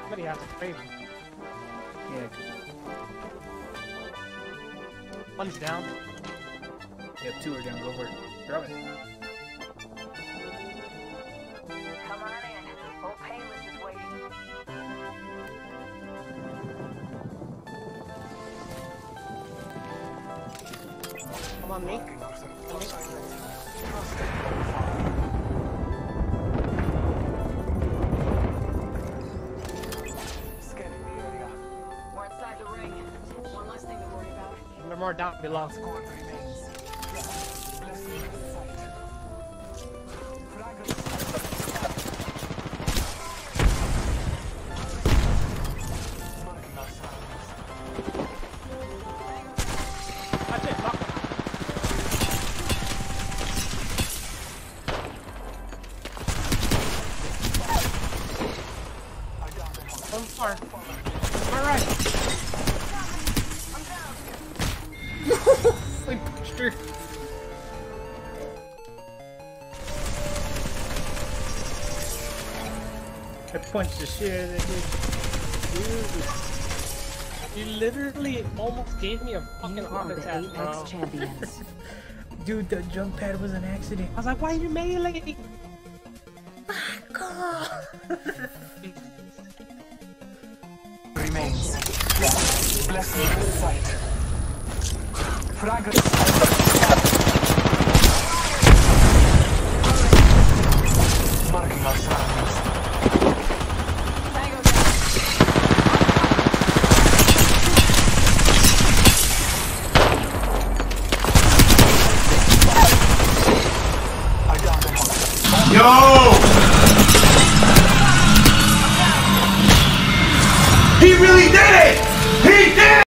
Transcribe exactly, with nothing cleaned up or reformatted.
Somebody has to play them. Yeah. One's down. Yep, two are down. Go for it. Grab it. Come on in. Old Painless is waiting. Come on, me. Come me. We're inside the ring. One less thing to worry about. No more down below. That's it. Lock. One far. All right. We pushed her. I punched the shit out of that Dude, you literally almost gave me a fucking You heart are the attack, Apex bro. champions. dude. Dude, the jump pad was an accident. I was like, why are you melee? Remains. Bless me with sight. Fragment. Marking our surroundings. Tango down. I downed the hunter. Yo!